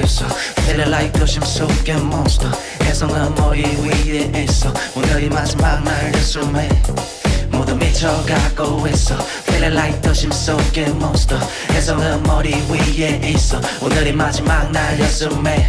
있어 Feeling like 도심 속의 monster 혜성은 머리 위에 있어 오늘이 마지막 날 resume 모두 미쳐가고 있어 Feeling like 도심 속의 monster 혜성은 머리 위에 있어 오늘이 마지막 날 resume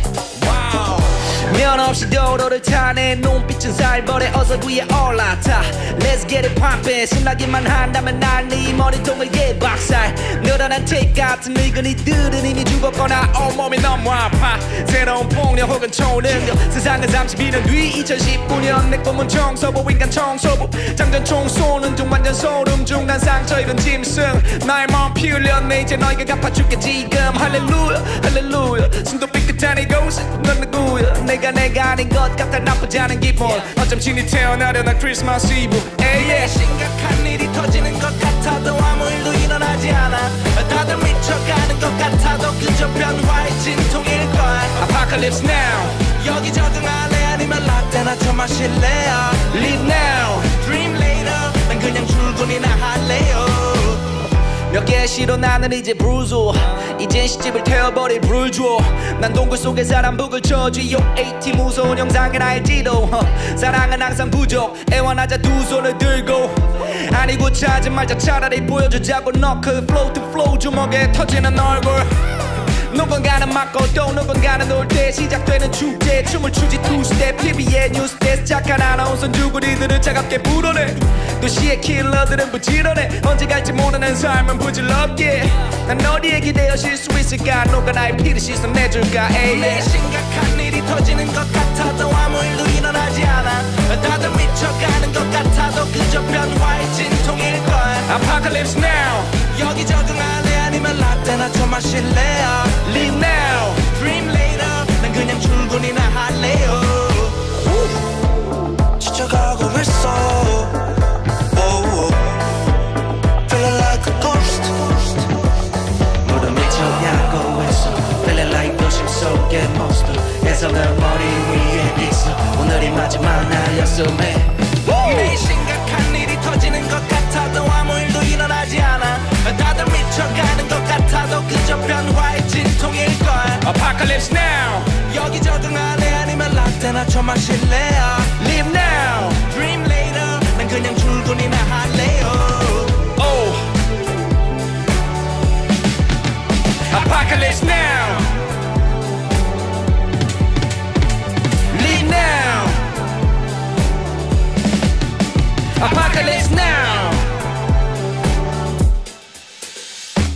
면 없이 도로를 타네 눈빛은 살벌해 어서 위에 올라타 Let's get it poppin' 신나기만 한다면 난 네 머리통을 예박살 늘어난 테이프 같은 늙은이들은 이미 죽었거나 온몸이 너무 아파 새로운 폭력 혹은 초능력 세상은 32년 뒤 2019년 내 꿈은 청소부 인간 청소부 장전 총 쏘는 중 완전 소름 중 난 상처 입은 짐승 나의 마음 피 흘렸네 이제 너에게 갚아줄게 지금 할렐루야 할렐루야 숨도 삐끗한 이곳 넌 누구야 내가 아닌 것 같아 나쁘지 않은 기분 어쩜 신이 태어나려나 크리스마스 이브 에이 심각한 일이 터지는 것 같아도 아무 일도 일어나지 않아 다들 미쳐가는 것 같아도 그저 변화의 진통일걸 Apocalypse now 여기 적응할래 아니면 라떼나 저 마실래요 Live now Dream later 난 그냥 출근이나 할래요 몇 개의 시로 나는 이제 브루조 이젠 시집을 태워버릴 브루조 난 동굴 속에 사람 북을 쳐쥐요 AT 무서운 영상은 알지도 사랑은 항상 부족 애원하자 두 손을 들고 아니고 찾지 말자 차라리 보여주자고 너클 flow to flow 주먹에 터지는 얼굴 누군가는 맞고 또 누군가는 놀 때 시작되는 축제 춤을 추지 투스텝 TV에 뉴스데스 착한 아나운서 누구리들은 차갑게 불어내 도시의 킬러들은 부지런해 언제 갈지 모르는 삶은 부질없게 난 어디에 기대어 쉴 수 있을까 누가 나의 피를 씻어내줄까 내 심각한 일이 터지는 것 같아도 아무 일도 일어나지 않아 다들 미쳐가는 것 같아도 그저 변화의 진통일걸 Apocalypse now 여기 적응할래 아니면 라떼나 좀 마실래요 Live now, dream later 난 그냥 출근이나 할래요 지쳐가고 있어 Feeling like a ghost 모두 미쳐가고 있어 Feeling like 도심 속의 monster 혜성은 머리 위에 있어 오늘이 마지막 날이었음에 내 심각한 일이 터지는 것 같아도 아무 일도 일어나지 않아 다들 미쳐가는 것 같아도 그저 변화의 진통일걸 Apocalypse now 여기 적응할래 아니면 라떼나 좀 마실래요 Live now Dream later 난 그냥 출근이나 할래요 Oh Apocalypse now Live now Apocalypse now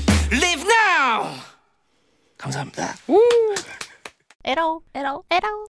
Live now 감사합니다 에러 에러 에러